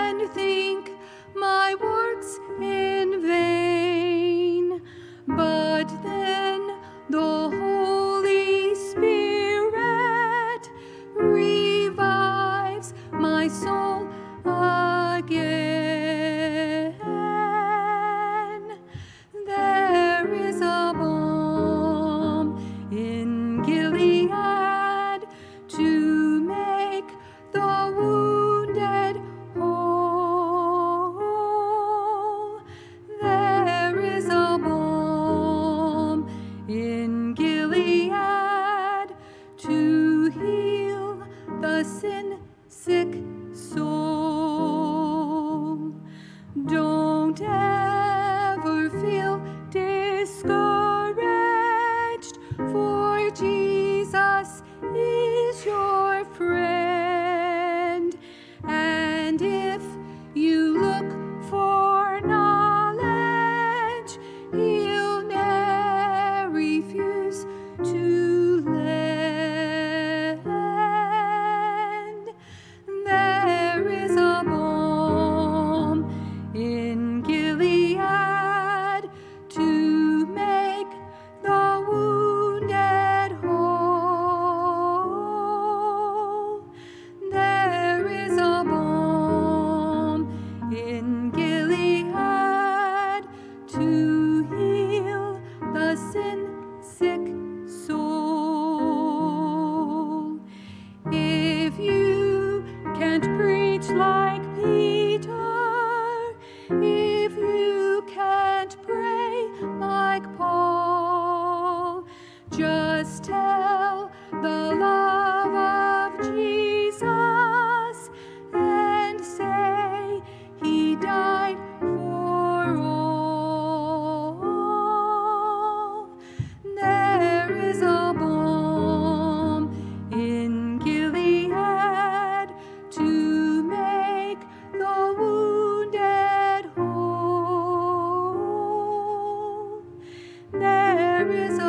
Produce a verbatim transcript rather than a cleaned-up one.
and think my works in vain. But then the Holy Spirit revives my soul again. There is a balm in Gilead to make the wounded whole. There is a balm in Gilead to heal the sin-sick soul. Don't ever feel discouraged, for Jesus is your friend. And if you look for knowledge, he'll ne'er refuse to lend. There is a balm in Gilead to make the wounded whole. There is a balm in Gilead to heal the sin-sick soul. If you can't preach like Peter, if you can't pray like Paul, just tell the love of Jesus and say he died for all. There is a balm in Gilead to make the wounded whole. There is a